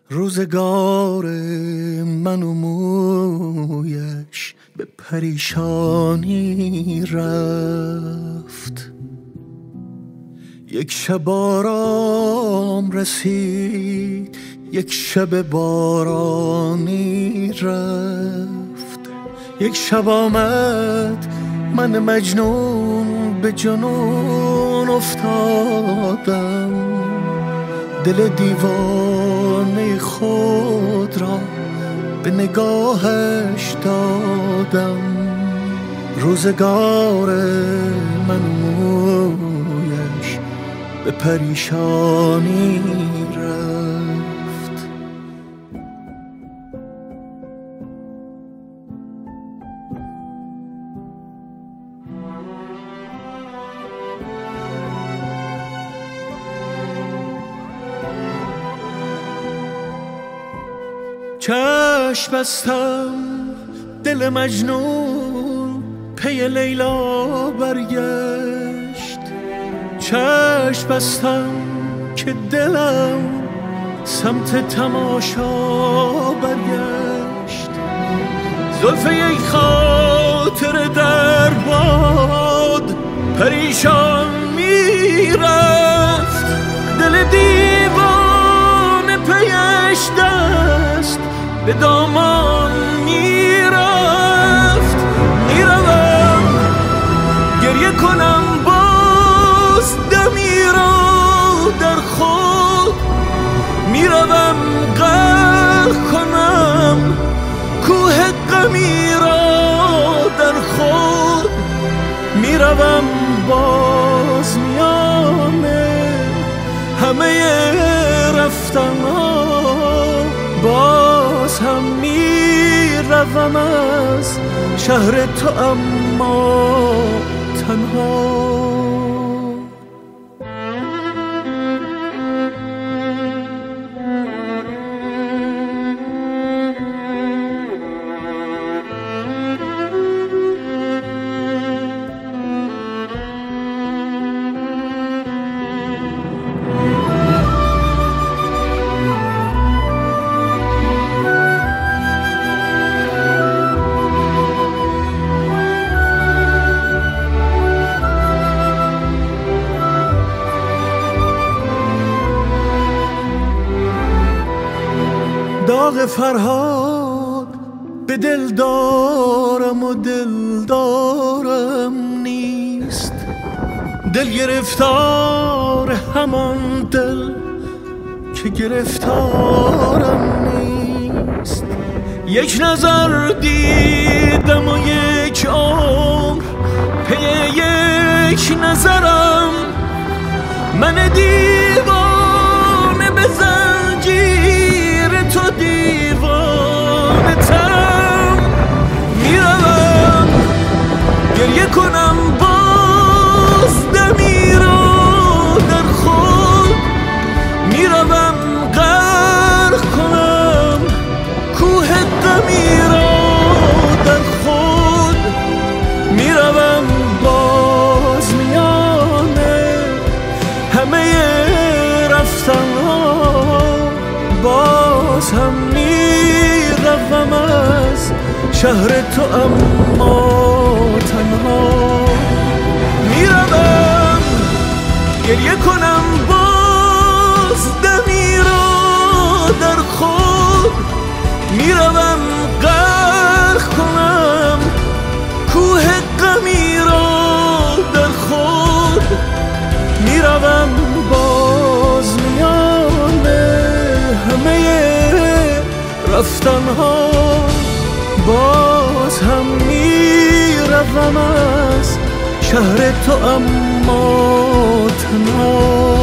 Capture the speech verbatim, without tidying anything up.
روزگار من و مویش به پریشانی رفت. یک شب آرام رسید، یک شب بارانی رفت. یک شب آمد من مجنون به جنون افتادم، دل دیوانه خود را به نگاهش دادم. روزگار من مویش به پریشانی رفت. چشم بستم دل مجنون پی لیلا برگشت. چشم بستم که دلم سمت تماشا برگشت. زلف یک خاطر در باد پریشان میرفت. دل دیوانه پیش دست به دامان میرفت. میروم گریه کنم باز دمی را در خود، میروم غرق کنم کوه غمی را در خود. میروم باز میانه همه رفتن ها، باز هم میروم از شهر تو اما تنها. داغ فرهاد به دل دارم و دل دارم نیست. دل گرفتار همان دل که گرفتارم نیست. یک نظر دیدم و یک عمر پی یک نظرم. من دیوانه به زنجیر تو دیوانه ترم. میروم گریه کنم باز دمی را در خود. میروم غرق کنم کوه غمی را در خود. میروم باز میانه همه رفتن ها، باز هم میروم از شهر تو اما تنها. میروم گریه کنم باز دمی را در خود. میروم غرق کنم کوه غمی را در خود. میروم باز میانه همه رفتن ها، باز هم میروم از شهر تو اما تنها.